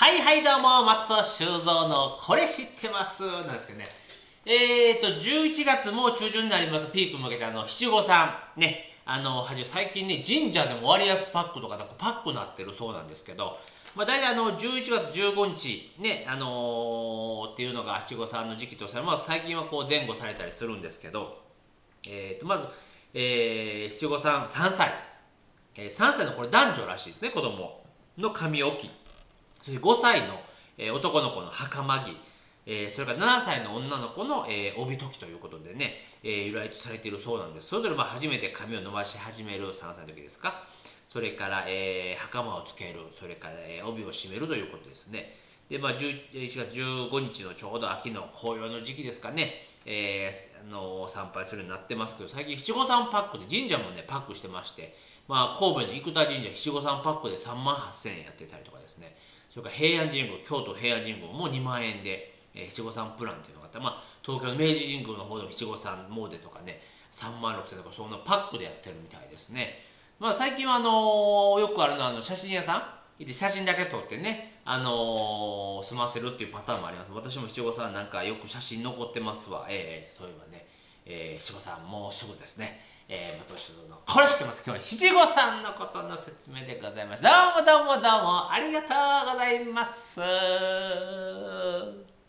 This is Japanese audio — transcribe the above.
はいはいどうも、松尾修造のこれ知ってますなんですけどね。11月もう中旬になります。ピークに向けて七五三ね、最近ね、神社でも割安パックとかパックになってるそうなんですけど、まあ大体11月15日ね、っていうのが七五三の時期としては、まあ最近はこう前後されたりするんですけど、まず、七五三3歳。3歳のこれ男女らしいですね、子供の髪置き。そして5歳の、男の子の袴着、それから7歳の女の子の、帯解きということでね、由来とされているそうなんです。それぞれ初めて髪を伸ばし始める3歳の時ですか。それから、袴をつける、それから、帯を締めるということですね。で、11月15日のちょうど秋の紅葉の時期ですかね、参拝するようになってますけど、最近七五三パックで神社もね、パックしてまして、神戸の生田神社七五三パックで3万8000円やってたりとかですね。それから平安神宮、京都平安神宮も2万円で、七五三プランっていうのがあった。東京の明治神宮の方でも七五三詣でとかね、3万6000とかそんなパックでやってるみたいですね。最近はよくあるのは写真屋さん行って写真だけ撮ってね、済ませるっていうパターンもあります。私も七五三なんかよく写真残ってますわ。そういえばね、七五三もうすぐですね。松尾修造のこれ知ってます。今日は七五三のことの説明でございます。どうもどうもどうもありがとうございます。